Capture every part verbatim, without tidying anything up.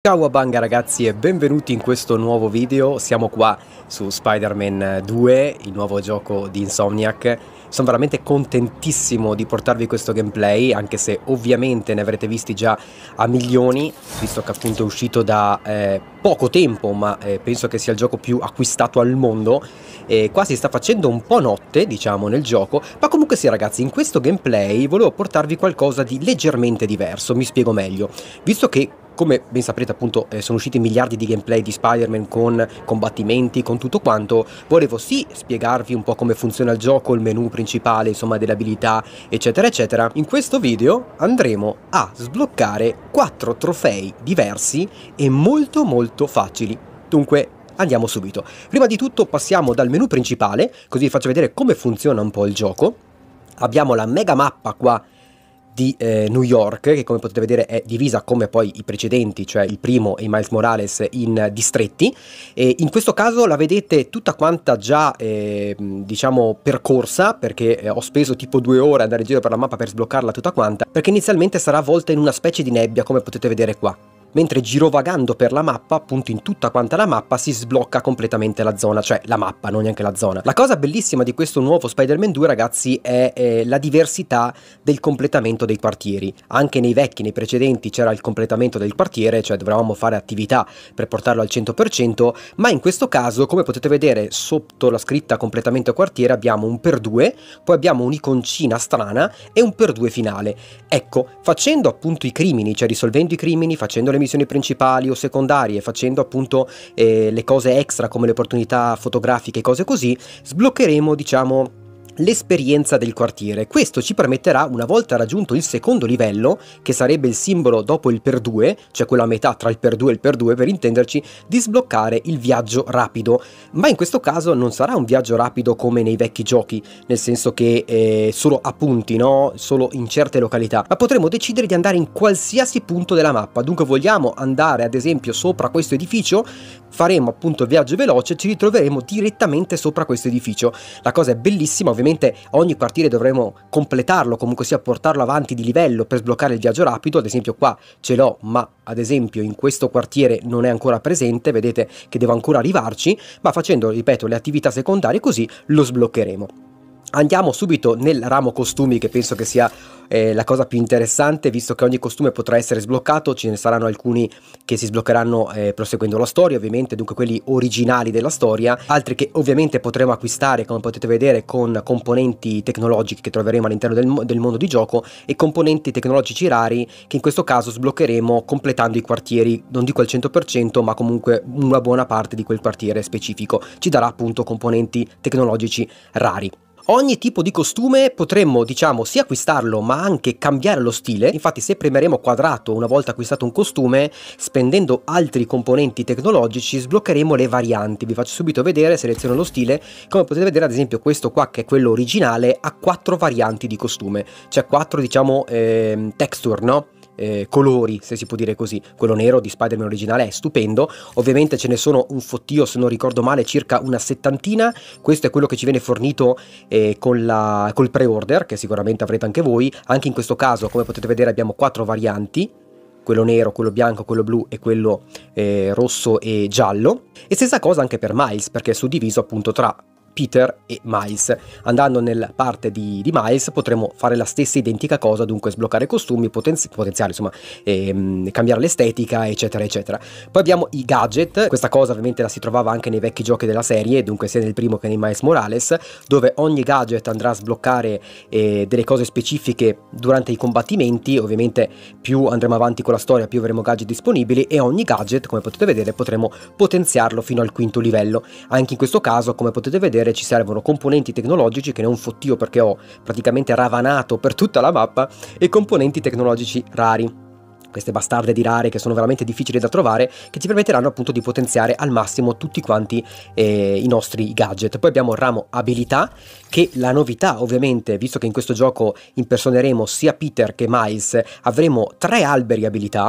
Ciao a banga ragazzi e benvenuti in questo nuovo video. Siamo qua su Spider-Man due, il nuovo gioco di Insomniac. Sono veramente contentissimo di portarvi questo gameplay, anche se ovviamente ne avrete visti già a milioni, visto che appunto è uscito da eh, poco tempo, ma eh, penso che sia il gioco più acquistato al mondo. E qua si sta facendo un po' notte, diciamo, nel gioco, ma comunque sì ragazzi, in questo gameplay volevo portarvi qualcosa di leggermente diverso. Mi spiego meglio. Visto che, come ben saprete appunto, eh, sono usciti miliardi di gameplay di Spider-Man con combattimenti, con tutto quanto, volevo sì spiegarvi un po' come funziona il gioco, il menu principale, insomma, delle abilità, eccetera eccetera. In questo video andremo a sbloccare quattro trofei diversi e molto molto facili. Dunque andiamo subito. Prima di tutto passiamo dal menu principale, così vi faccio vedere come funziona un po' il gioco. Abbiamo la mega mappa qua di eh, New York, che come potete vedere è divisa come poi i precedenti, cioè il primo e Miles Morales, in distretti, e in questo caso la vedete tutta quanta già eh, diciamo percorsa, perché eh, ho speso tipo due ore ad andare in giro per la mappa per sbloccarla tutta quanta, perché inizialmente sarà avvolta in una specie di nebbia, come potete vedere qua. Mentre girovagando per la mappa, appunto in tutta quanta la mappa, si sblocca completamente la zona, cioè la mappa, non neanche la zona. La cosa bellissima di questo nuovo Spider-Man due, ragazzi, è eh, la diversità del completamento dei quartieri. Anche nei vecchi, nei precedenti, c'era il completamento del quartiere, cioè dovevamo fare attività per portarlo al cento per cento, ma in questo caso, come potete vedere sotto la scritta completamento quartiere, abbiamo un per due, poi abbiamo un'iconcina strana e un per due finale. Ecco, facendo appunto i crimini, cioè risolvendo i crimini, facendo le missioni principali o secondarie, facendo appunto eh, le cose extra come le opportunità fotografiche e cose così, sbloccheremo, diciamo, l'esperienza del quartiere. Questo ci permetterà, una volta raggiunto il secondo livello, che sarebbe il simbolo dopo il per due, cioè quello a metà tra il per due e il per due per intenderci, di sbloccare il viaggio rapido. Ma in questo caso non sarà un viaggio rapido come nei vecchi giochi, nel senso che eh, solo a punti, no? Solo in certe località, ma potremo decidere di andare in qualsiasi punto della mappa. Dunque vogliamo andare ad esempio sopra questo edificio, faremo appunto il viaggio veloce, ci ritroveremo direttamente sopra questo edificio. La cosa è bellissima, ovviamente ogni quartiere dovremo completarlo, comunque sia portarlo avanti di livello per sbloccare il viaggio rapido. Ad esempio qua ce l'ho, ma ad esempio in questo quartiere non è ancora presente, vedete che devo ancora arrivarci, ma facendo, ripeto, le attività secondarie così lo sbloccheremo. Andiamo subito nel ramo costumi, che penso che sia eh, la cosa più interessante, visto che ogni costume potrà essere sbloccato. Ce ne saranno alcuni che si sbloccheranno eh, proseguendo la storia, ovviamente, dunque quelli originali della storia, altri che ovviamente potremo acquistare, come potete vedere, con componenti tecnologici che troveremo all'interno del, del mondo di gioco, e componenti tecnologici rari che in questo caso sbloccheremo completando i quartieri, non dico al cento per cento, ma comunque una buona parte di quel quartiere specifico ci darà appunto componenti tecnologici rari. Ogni tipo di costume potremmo, diciamo, sia acquistarlo ma anche cambiare lo stile. Infatti se premeremo quadrato una volta acquistato un costume, spendendo altri componenti tecnologici sbloccheremo le varianti. Vi faccio subito vedere, seleziono lo stile. Come potete vedere ad esempio questo qua, che è quello originale, ha quattro varianti di costume, cioè quattro, diciamo, eh, texture, no? Eh, colori, se si può dire così. Quello nero di Spider-Man originale è stupendo. Ovviamente ce ne sono un fottio, se non ricordo male, circa una settantina. Questo è quello che ci viene fornito eh, con la, col pre-order, che sicuramente avrete anche voi. Anche in questo caso, come potete vedere, abbiamo quattro varianti: quello nero, quello bianco, quello blu e quello eh, rosso e giallo. E stessa cosa anche per Miles, perché è suddiviso appunto tra Peter e Miles. Andando nella parte di, di Miles potremo fare la stessa identica cosa, dunque sbloccare costumi, potenzi potenziali, insomma, ehm, cambiare l'estetica, eccetera eccetera. Poi abbiamo i gadget. Questa cosa ovviamente la si trovava anche nei vecchi giochi della serie, dunque sia nel primo che nei Miles Morales, dove ogni gadget andrà a sbloccare eh, delle cose specifiche durante i combattimenti. Ovviamente più andremo avanti con la storia, più avremo gadget disponibili, e ogni gadget, come potete vedere, potremo potenziarlo fino al quinto livello. Anche in questo caso, come potete vedere, ci servono componenti tecnologici, che ne ho un fottio perché ho praticamente ravanato per tutta la mappa, e componenti tecnologici rari, queste bastarde di rare che sono veramente difficili da trovare, che ci permetteranno appunto di potenziare al massimo tutti quanti eh, i nostri gadget. Poi abbiamo il ramo abilità, che la novità ovviamente, visto che in questo gioco impersoneremo sia Peter che Miles, avremo tre alberi abilità.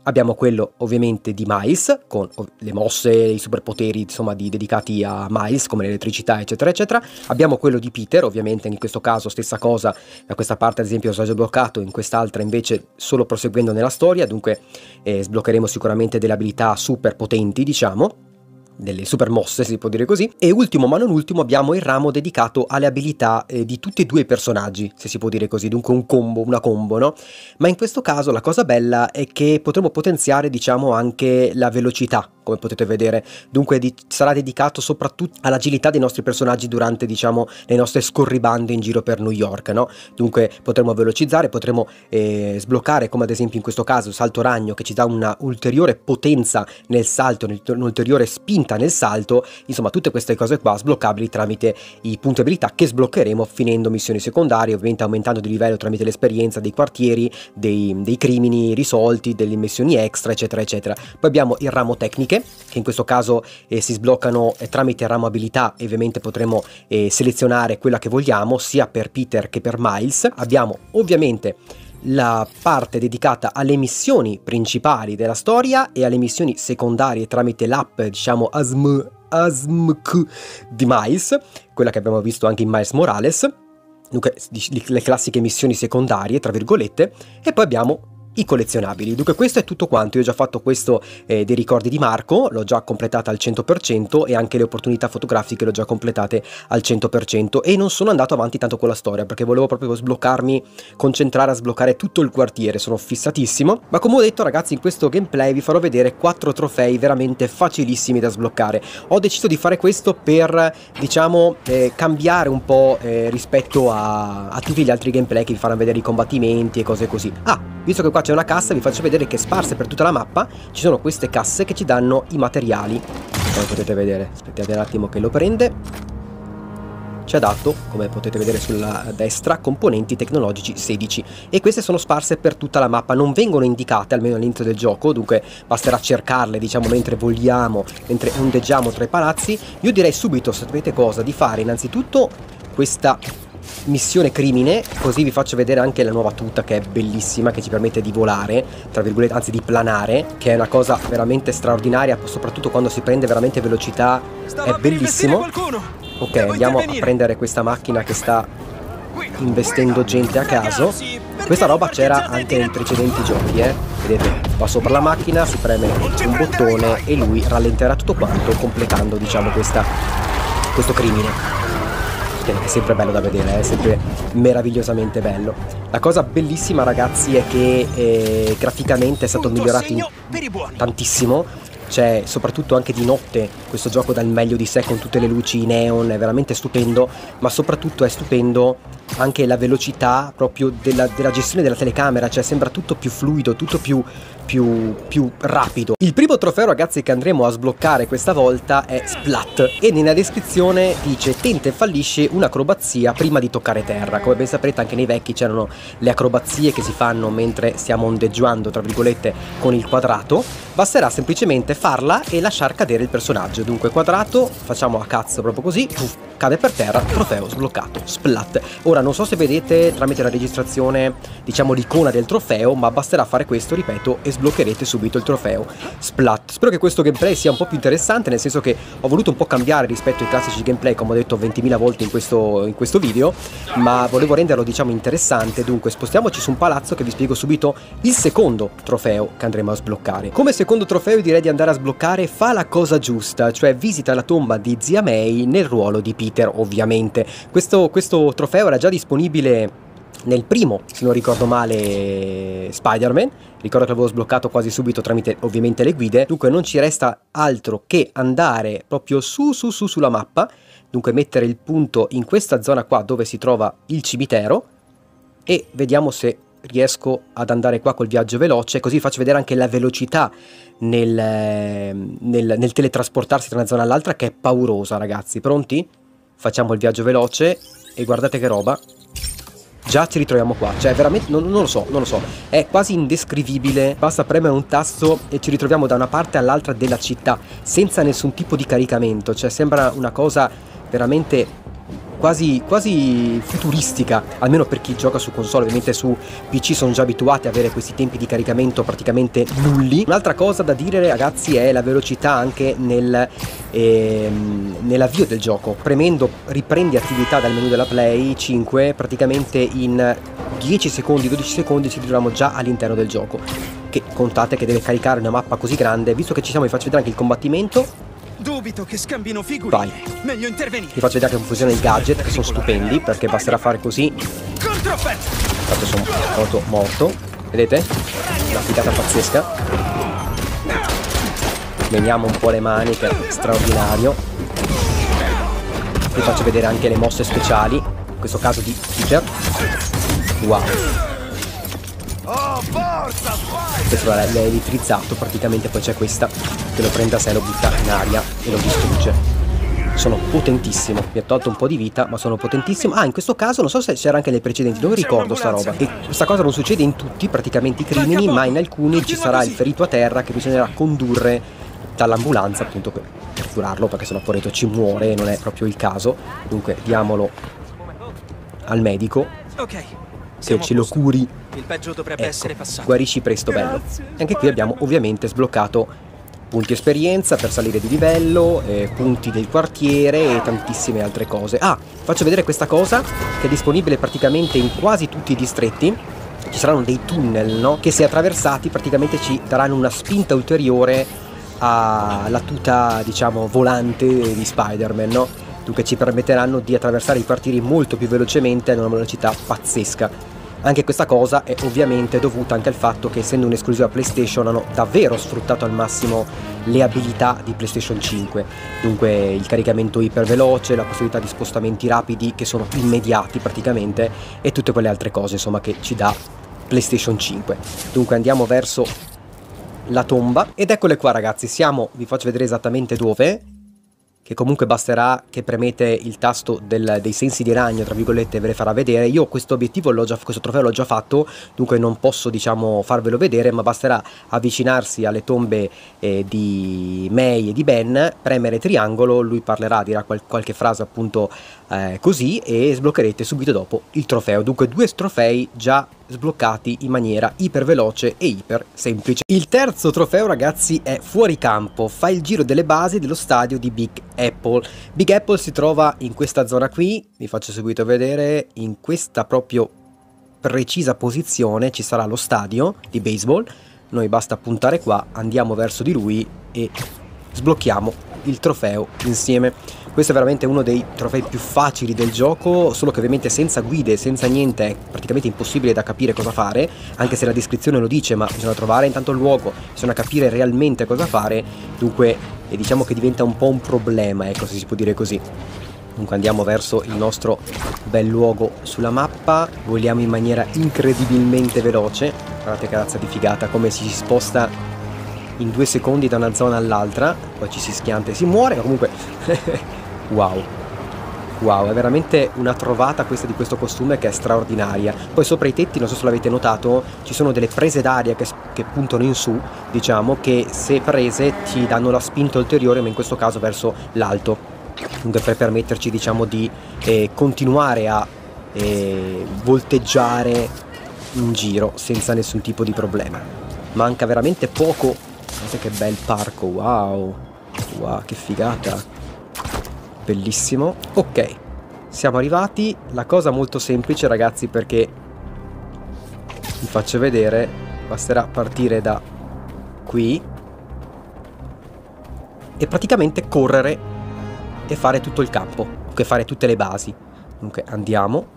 Abbiamo quello ovviamente di Miles, con le mosse, i superpoteri insomma di, dedicati a Miles, come l'elettricità eccetera eccetera. Abbiamo quello di Peter, ovviamente in questo caso stessa cosa, da questa parte ad esempio sono già bloccato, in quest'altra invece solo proseguendo nella storia, dunque eh, sbloccheremo sicuramente delle abilità super potenti, diciamo, delle super mosse, si può dire così. E ultimo ma non ultimo abbiamo il ramo dedicato alle abilità eh, di tutti e due i personaggi, se si può dire così, dunque un combo, una combo, no? Ma in questo caso la cosa bella è che potremo potenziare, diciamo, anche la velocità, come potete vedere, dunque di, sarà dedicato soprattutto all'agilità dei nostri personaggi durante, diciamo, le nostre scorribande in giro per New York, no? Dunque potremo velocizzare, potremo eh, sbloccare, come ad esempio in questo caso il salto ragno, che ci dà una ulteriore potenza nel salto, un'ulteriore spinta nel salto, insomma tutte queste cose qua sbloccabili tramite i punti abilità che sbloccheremo finendo missioni secondarie, ovviamente aumentando di livello tramite l'esperienza dei quartieri, dei, dei crimini risolti, delle missioni extra eccetera eccetera. Poi abbiamo il ramo tecniche, che in questo caso eh, si sbloccano eh, tramite il ramo abilità, e ovviamente potremo eh, selezionare quella che vogliamo sia per Peter che per Miles. Abbiamo ovviamente la parte dedicata alle missioni principali della storia e alle missioni secondarie tramite l'app, diciamo, A S M, A S M K di Miles, quella che abbiamo visto anche in Miles Morales, dunque le classiche missioni secondarie tra virgolette. E poi abbiamo i collezionabili. Dunque questo è tutto quanto. Io ho già fatto questo eh, dei ricordi di Marco, l'ho già completata al cento per cento, e anche le opportunità fotografiche le ho già completate al cento per cento, e non sono andato avanti tanto con la storia perché volevo proprio sbloccarmi, concentrare a sbloccare tutto il quartiere, sono fissatissimo. Ma come ho detto ragazzi, in questo gameplay vi farò vedere quattro trofei veramente facilissimi da sbloccare. Ho deciso di fare questo per, diciamo, eh, cambiare un po' eh, rispetto a, a tutti gli altri gameplay che vi faranno vedere i combattimenti e cose così. Ah, visto che qua c'è una cassa, vi faccio vedere che sparse per tutta la mappa ci sono queste casse che ci danno i materiali, come potete vedere. Aspettate un attimo che lo prende. Ci ha dato, come potete vedere sulla destra, componenti tecnologici sedici, e queste sono sparse per tutta la mappa, non vengono indicate almeno all'inizio del gioco, dunque basterà cercarle, diciamo, mentre vogliamo, mentre ondeggiamo tra i palazzi. Io direi subito, sapete cosa, di fare innanzitutto questa missione crimine, così vi faccio vedere anche la nuova tuta che è bellissima, che ci permette di volare, tra virgolette, anzi di planare, che è una cosa veramente straordinaria, soprattutto quando si prende veramente velocità, è bellissimo. Ok, andiamo a prendere questa macchina che sta investendo gente a caso. Questa roba c'era anche nei precedenti giochi, eh. Vedete, va sopra la macchina, si preme un bottone e lui rallenterà tutto quanto, completando, diciamo, questa, questo crimine. Che è sempre bello da vedere, è sempre meravigliosamente bello. La cosa bellissima ragazzi è che eh, graficamente è stato migliorato in tantissimo, cioè soprattutto anche di notte questo gioco dà il meglio di sé con tutte le luci neon, è veramente stupendo, ma soprattutto è stupendo anche la velocità proprio della, della gestione della telecamera, cioè sembra tutto più fluido, tutto più, più, più rapido. Il primo trofeo ragazzi che andremo a sbloccare questa volta è Splat, e nella descrizione dice tenta e fallisce un'acrobazia prima di toccare terra. Come ben saprete anche nei vecchi c'erano le acrobazie che si fanno mentre stiamo ondeggiando tra virgolette con il quadrato, basterà semplicemente farla e lasciar cadere il personaggio. Dunque quadrato, facciamo a cazzo proprio così, puff, cade per terra, trofeo sbloccato, Splat. Ora non so se vedete tramite la registrazione, diciamo, l'icona del trofeo, ma basterà fare questo, ripeto, e sbloccherete subito il trofeo Splat. Spero che questo gameplay sia un po' più interessante, nel senso che ho voluto un po' cambiare rispetto ai classici gameplay, come ho detto ventimila volte in questo, in questo video, ma volevo renderlo, diciamo, interessante. Dunque spostiamoci su un palazzo che vi spiego subito il secondo trofeo che andremo a sbloccare. Come secondo trofeo direi di andare a sbloccare Fa la cosa giusta, cioè visita la tomba di zia May nel ruolo di Peter, ovviamente. Questo, questo trofeo era già disponibile nel primo, se non ricordo male, Spider-Man. Ricordo che l'avevo sbloccato quasi subito tramite ovviamente le guide. Dunque non ci resta altro che andare proprio su su su sulla mappa, dunque mettere il punto in questa zona qua dove si trova il cimitero, e vediamo se riesco ad andare qua col viaggio veloce, così faccio vedere anche la velocità nel, nel, nel teletrasportarsi tra una zona all'altra, che è paurosa ragazzi. Pronti? Facciamo il viaggio veloce e guardate che roba, già ci ritroviamo qua, cioè veramente non, non lo so, non lo so, è quasi indescrivibile. Basta premere un tasto e ci ritroviamo da una parte all'altra della città senza nessun tipo di caricamento, cioè sembra una cosa veramente quasi, quasi futuristica, almeno per chi gioca su console. Ovviamente su P C sono già abituati a avere questi tempi di caricamento praticamente nulli. Un'altra cosa da dire, ragazzi, è la velocità anche nel, ehm, nell'avvio del gioco. Premendo riprendi attività dal menu della Play cinque, praticamente in dieci secondi, dodici secondi ci troviamo già all'interno del gioco, che contate che deve caricare una mappa così grande. Visto che ci siamo, vi faccio vedere anche il combattimento. Dubito che scambino figurine. Vai. Meglio intervenire. Vi faccio vedere che funzionano i gadget, che sono stupendi, perché basterà fare così. Controffetto. Tanto sono proprio morto. Vedete? Una figata pazzesca. Veniamo un po' le mani, che è straordinario. Vi faccio vedere anche le mosse speciali, in questo caso di Peter. Wow. Oh, forza, vai! Questo l'ha elettrizzato praticamente, poi c'è questa che lo prende a sé, lo butta in aria e lo distrugge. Sono potentissimo, mi ha tolto un po' di vita, ma sono potentissimo. Ah, in questo caso non so se c'era anche nei precedenti, non ricordo sta roba. E questa cosa non succede in tutti praticamente i crimini, ma in alcuni ci sarà il ferito a terra che bisognerà condurre dall'ambulanza, appunto, per curarlo, perché sennò Poreto ci muore e non è proprio il caso. Dunque diamolo al medico, ok, che ce lo curi. Il peggio dovrebbe Ecco, essere passato. guarisci presto, bello. Anche qui abbiamo ovviamente sbloccato punti esperienza per salire di livello, eh, punti del quartiere e tantissime altre cose. Ah, faccio vedere questa cosa che è disponibile praticamente in quasi tutti i distretti. Ci saranno dei tunnel, no? Che se attraversati praticamente ci daranno una spinta ulteriore alla tuta, diciamo, volante di Spider-Man, no? Dunque ci permetteranno di attraversare i quartieri molto più velocemente ad una velocità pazzesca. Anche questa cosa è ovviamente dovuta anche al fatto che, essendo un'esclusiva PlayStation, hanno davvero sfruttato al massimo le abilità di PlayStation cinque. Dunque il caricamento iperveloce, la possibilità di spostamenti rapidi che sono immediati praticamente, e tutte quelle altre cose, insomma, che ci dà PlayStation cinque. Dunque andiamo verso la tomba ed eccole qua, ragazzi. Siamo, vi faccio vedere esattamente dove, che comunque basterà che premete il tasto del, dei sensi di ragno, tra virgolette, e ve le farà vedere. Io questo obiettivo l'ho già, questo trofeo l'ho già fatto, dunque non posso, diciamo, farvelo vedere, ma basterà avvicinarsi alle tombe eh, di May e di Ben, premere triangolo, lui parlerà, dirà qual qualche frase appunto eh, così, e sbloccherete subito dopo il trofeo. Dunque due trofei già sbloccati in maniera iper veloce e iper semplice. Il terzo trofeo, ragazzi, è fuori campo. Fa il giro delle basi dello stadio di Big Apple. Big Apple si trova in questa zona qui, vi faccio subito vedere. In questa proprio precisa posizione ci sarà lo stadio di baseball. Noi basta puntare qua, andiamo verso di lui e sblocchiamo il trofeo insieme. Questo è veramente uno dei trofei più facili del gioco, solo che ovviamente senza guide, senza niente, è praticamente impossibile da capire cosa fare, anche se la descrizione lo dice, ma bisogna trovare intanto il luogo, bisogna capire realmente cosa fare. Dunque e diciamo che diventa un po' un problema, ecco, se si può dire così. Dunque andiamo verso il nostro bel luogo sulla mappa, voliamo in maniera incredibilmente veloce. Guardate che razza di figata, come si sposta in due secondi da una zona all'altra, poi ci si schianta e si muore, ma comunque wow, wow, è veramente una trovata questa di questo costume, che è straordinaria. Poi sopra i tetti, non so se l'avete notato, ci sono delle prese d'aria che, che puntano in su, diciamo, che se prese ci danno la spinta ulteriore, ma in questo caso verso l'alto, dunque per permetterci, diciamo, di eh, continuare a eh, volteggiare in giro senza nessun tipo di problema. Manca veramente poco. Guardate che bel parco, wow, wow, che figata, bellissimo. Ok, siamo arrivati. La cosa molto semplice, ragazzi, perché vi faccio vedere, basterà partire da qui e praticamente correre e fare tutto il campo, che fare tutte le basi. Dunque andiamo.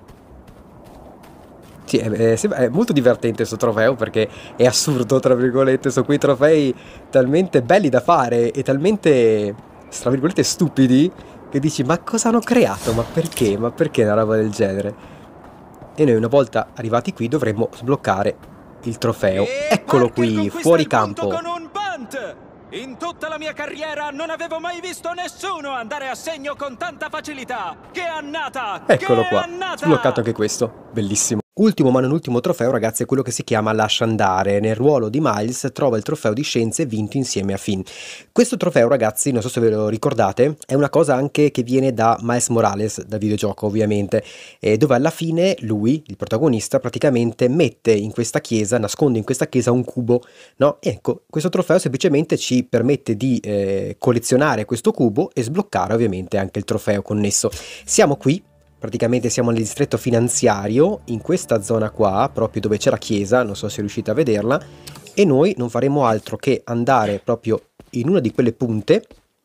Sì, è, è, è molto divertente questo trofeo, perché è assurdo, tra virgolette. Sono quei trofei talmente belli da fare e talmente, tra virgolette, stupidi, che dici: ma cosa hanno creato? Ma perché? Ma perché una roba del genere? E noi, una volta arrivati qui, dovremmo sbloccare il trofeo. E Eccolo qui, fuori campo. Con un punt! In tutta la mia carriera non avevo mai visto nessuno andare a segno con tanta facilità. Che annata! Eccolo che qua, annata! sbloccato anche questo, bellissimo. Ultimo ma non ultimo trofeo, ragazzi, è quello che si chiama Lascia andare. Nel ruolo di Miles trova il trofeo di scienze vinto insieme a Finn. Questo trofeo, ragazzi, non so se ve lo ricordate, è una cosa anche che viene da Miles Morales, da videogioco ovviamente, eh, dove alla fine lui, il protagonista, praticamente mette in questa chiesa, nasconde in questa chiesa un cubo, no? E ecco, questo trofeo semplicemente ci permette di eh, collezionare questo cubo e sbloccare ovviamente anche il trofeo connesso. Siamo qui. Praticamente siamo nel distretto finanziario, in questa zona qua, proprio dove c'è la chiesa, non so se riuscite a vederla, e noi non faremo altro che andare proprio in una di quelle punte,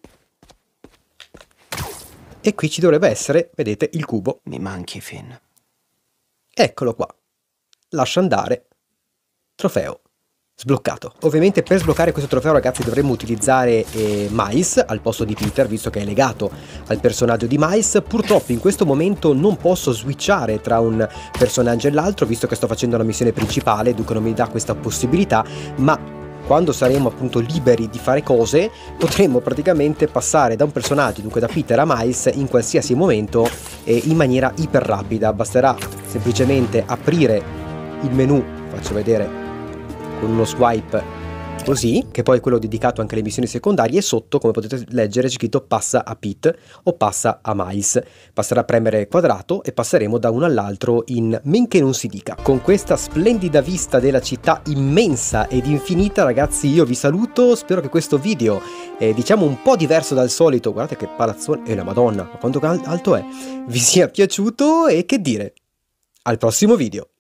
e qui ci dovrebbe essere, vedete, il cubo. Mi manchi, Finn. Eccolo qua. Lascia andare. Trofeo. Sbloccato. Ovviamente per sbloccare questo trofeo, ragazzi, dovremmo utilizzare eh, Miles al posto di Peter, visto che è legato al personaggio di Miles. Purtroppo in questo momento non posso switchare tra un personaggio e l'altro, visto che sto facendo la missione principale, dunque non mi dà questa possibilità, ma quando saremo appunto liberi di fare cose potremo praticamente passare da un personaggio, dunque da Peter a Miles, in qualsiasi momento e in maniera iper rapida. Basterà semplicemente aprire il menu, faccio vedere con uno swipe così, che poi è quello dedicato anche alle missioni secondarie, e sotto, come potete leggere, c'è scritto passa a Pete o passa a Miles. Basterà premere quadrato e passeremo da uno all'altro in men che non si dica. Con questa splendida vista della città immensa ed infinita, ragazzi, io vi saluto. Spero che questo video, eh, diciamo un po' diverso dal solito, guardate che palazzone, e la madonna, ma quanto alto è, vi sia piaciuto, e che dire, al prossimo video.